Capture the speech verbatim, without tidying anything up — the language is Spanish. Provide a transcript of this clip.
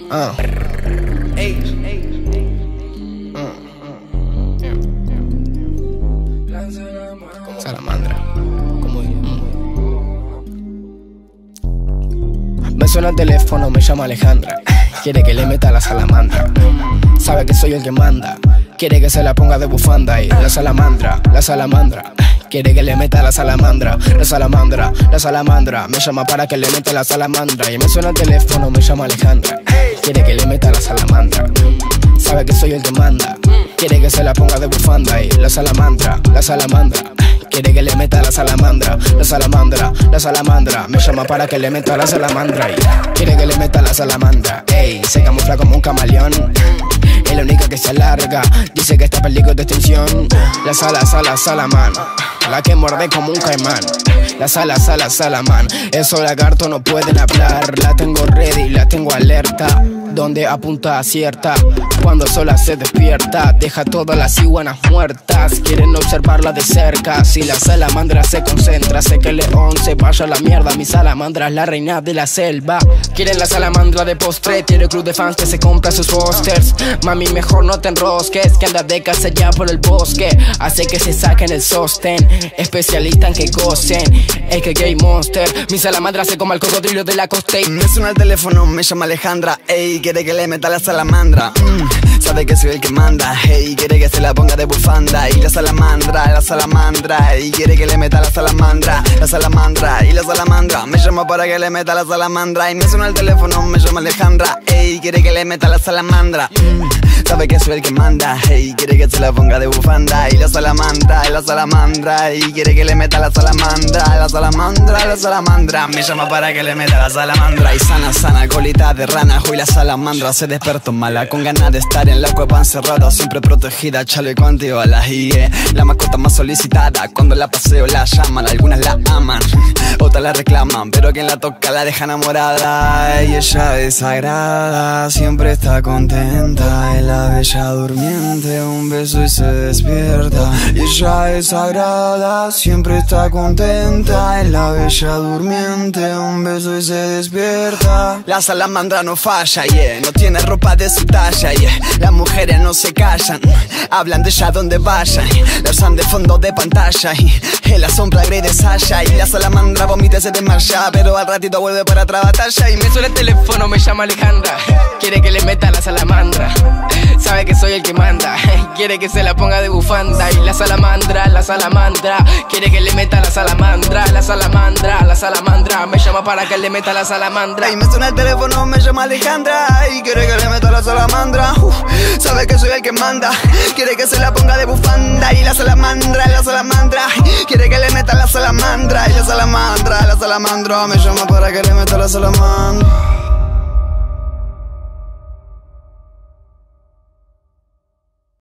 Uh. Salamandra. Como me suena el teléfono, me llama Alejandra. Quiere que le meta la salamandra. Sabe que soy el que manda. Quiere que se la ponga de bufanda. Y la salamandra, la salamandra. Quiere que le meta la salamandra. La salamandra, la salamandra. Me llama para que le meta la salamandra. Y me suena el teléfono, me llama Alejandra. Quiere que le meta la salamandra. Sabe que soy el que manda. Quiere que se la ponga de bufanda. Y la salamandra, la salamandra. Quiere que le meta la salamandra, la salamandra, la salamandra. Me llama para que le meta la salamandra. Y quiere que le meta la salamandra. Ey, se camufla como un camaleón. Es la única que se alarga. Dice que está en peligro de extinción. La sala, sala, salaman. La que muerde como un caimán. La sala, sala, salaman. Esos lagartos no pueden hablar. La tengo ready, la tengo alerta. Donde apunta acierta. Cuando sola se despierta, deja todas las iguanas muertas. Quieren observarla de cerca. Si la salamandra se concentra, sé que el león se vaya a la mierda. Mi salamandra es la reina de la selva. Quieren la salamandra de postre. Tiene club de fans que se compra sus posters. Mami, mejor no te enrosques, que anda de casa allá por el bosque. Hace que se saquen el sostén. Especialista en que gocen. Es que gay monster. Mi salamandra se come al cocodrilo de la costa. Me suena el teléfono, me llama Alejandra. Ey, quiere que le meta la salamandra. mm, Sabe que soy el que manda. Ey, quiere que se la ponga de bufanda. Y la salamandra, la salamandra. Ey, quiere que le meta la salamandra. La salamandra y la salamandra. Me llama para que le meta la salamandra. Y me suena el teléfono, me llama Alejandra. Ey, quiere que le meta la salamandra. mm, Sabe que soy el que manda. Ey, quiere que se la ponga de bufanda. Y la salamandra, y la salamandra. Y quiere que le meta la salamandra. La salamandra, la salamandra. Me llama para que le meta la salamandra. Y sana, sana, colita de rana. Hoy la salamandra se despertó mala, con ganas de estar en la cueva encerrada, siempre protegida, chale contigo a la yeah. La mascota más solicitada, cuando la paseo la llaman. Algunas la aman, otras la reclaman, pero quien la toca la deja enamorada. Y ella es sagrada, siempre está contenta. Es la bella durmiente, un beso y se despierta. Y ella es sagrada, siempre está contenta. Es la bella durmiente, un beso y se despierta. La salamandra no falla, yeah. No tiene ropa de su talla, yeah. Las mujeres no se callan, hablan de ella donde vayan. La usan de fondo de pantalla y en la sombra agrede Sasha. Y la salamandra vomita y se desmaya, pero al ratito vuelve para otra batalla. Y me suena el teléfono, me llama Alejandra. Quiere que le meta la salamandra. Sabe que soy el que manda. Quiere que se la ponga de bufanda. Y la salamandra, la salamandra. Quiere que le meta la salamandra. La salamandra, la salamandra. Me llama para que le meta la salamandra. Y me suena el teléfono, me llama Alejandra. Y quiere que le meta la salamandra. Uf, sabe que soy el que manda. Quiere que se la ponga de bufanda. Y la salamandra, la salamandra. Quiere que le meta la salamandra. Y la salamandra, la salamandra. Me llama para que le meta la salamandra.